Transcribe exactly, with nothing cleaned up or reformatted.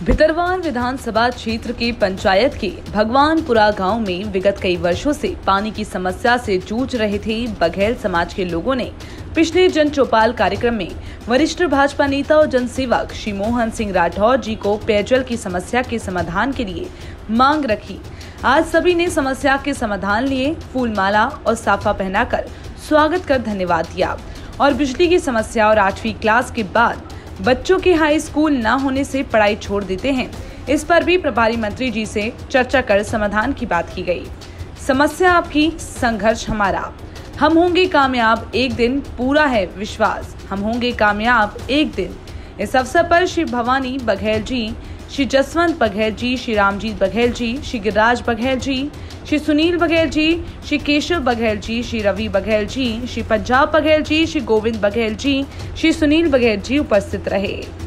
भितरवार विधानसभा क्षेत्र के पंचायत के भगवानपुरा गांव में विगत कई वर्षों से पानी की समस्या से जूझ रहे थे बघेल समाज के लोगों ने पिछले जन चौपाल कार्यक्रम में वरिष्ठ भाजपा नेता और जनसेवक श्री मोहन सिंह राठौर जी को पेयजल की समस्या के समाधान के लिए मांग रखी। आज सभी ने समस्या के समाधान लिए फूलमाला और साफा पहनाकर स्वागत कर धन्यवाद दिया और बिजली की समस्या और आठवीं क्लास के बाद बच्चों के हाई स्कूल न होने से पढ़ाई छोड़ देते हैं, इस पर भी प्रभारी मंत्री जी से चर्चा कर समाधान की बात की गई। समस्या आपकी, संघर्ष हमारा, हम होंगे कामयाब एक दिन, पूरा है विश्वास, हम होंगे कामयाब एक दिन। इस अवसर पर श्री भवानी बघेल जी, श्री जसवंत बघेल जी, श्री रामजीत बघेल जी, श्री गिरिराज बघेल जी, श्री सुनील बघेल जी, श्री केशव बघेल जी, श्री रवि बघेल जी, श्री पंजाब बघेल जी, श्री गोविंद बघेल जी, श्री सुनील बघेल जी उपस्थित रहे।